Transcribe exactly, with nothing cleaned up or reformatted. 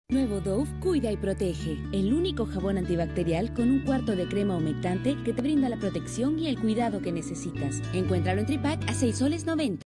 Nuevo Dove cuida y protege. El único jabón antibacterial con un cuarto de crema humectante que te brinda la protección y el cuidado que necesitas. Encuéntralo en Tripac a seis soles noventa.